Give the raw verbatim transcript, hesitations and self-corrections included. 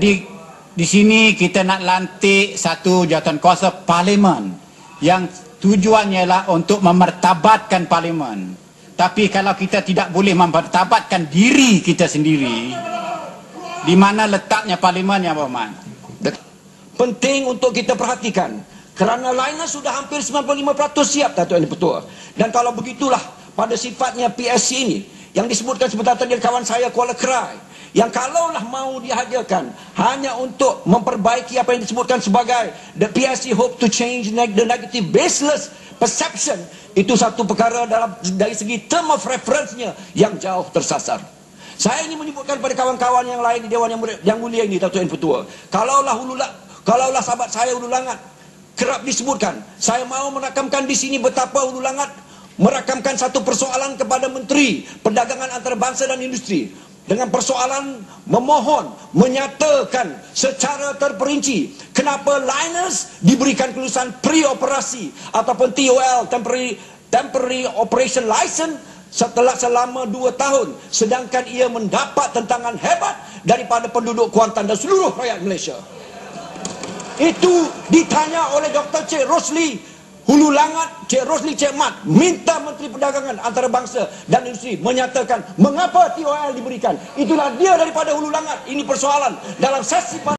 Jadi di sini kita nak lantik satu jawatankuasa parlimen yang tujuannya ialah untuk memartabatkan parlimen. Tapi kalau kita tidak boleh memartabatkan diri kita sendiri, di mana letaknya parlimen ya Pak Mat? Penting untuk kita perhatikan kerana Linus sudah hampir sembilan puluh lima peratus siap Datuk Yang Dipertua. Dan kalau begitulah pada sifatnya P S C ini yang disebutkan sebentar tadi kawan saya Kuala Krai, yang kalaulah mau dihadirkan hanya untuk memperbaiki apa yang disebutkan sebagai the P S C hope to change the negative baseless perception, itu satu perkara dalam dari segi term of reference-nya yang jauh tersasar. Saya ini menyebutkan pada kawan-kawan yang lain di Dewan yang, yang mulia ini Datuk Yang Dipertua, kalaulah hulu kalaulah sahabat saya Hulu Langat kerap disebutkan, saya mau merakamkan di sini betapa Hulu Langat merakamkan satu persoalan kepada Menteri Perdagangan Antarabangsa dan Industri dengan persoalan memohon menyatakan secara terperinci kenapa Linus diberikan kelulusan pre-operasi ataupun T O L, temporary temporary operation license, setelah selama dua tahun, sedangkan ia mendapat tentangan hebat daripada penduduk Kuantan dan seluruh rakyat Malaysia. Itu ditanya oleh Doktor Cik Rosli Hulu Langat, Cik Rosli Cik Mat minta Menteri Perdagangan Antarabangsa dan Industri menyatakan mengapa T O L diberikan. Itulah dia daripada Hulu Langat. Ini persoalan dalam sesi